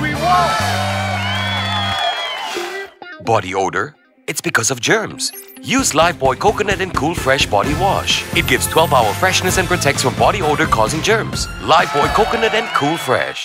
we want! Body odor? It's because of germs. Use Lifebuoy Coconut and Cool Fresh Body Wash. It gives 12-hour freshness and protects from body odor causing germs. Lifebuoy Coconut and Cool Fresh.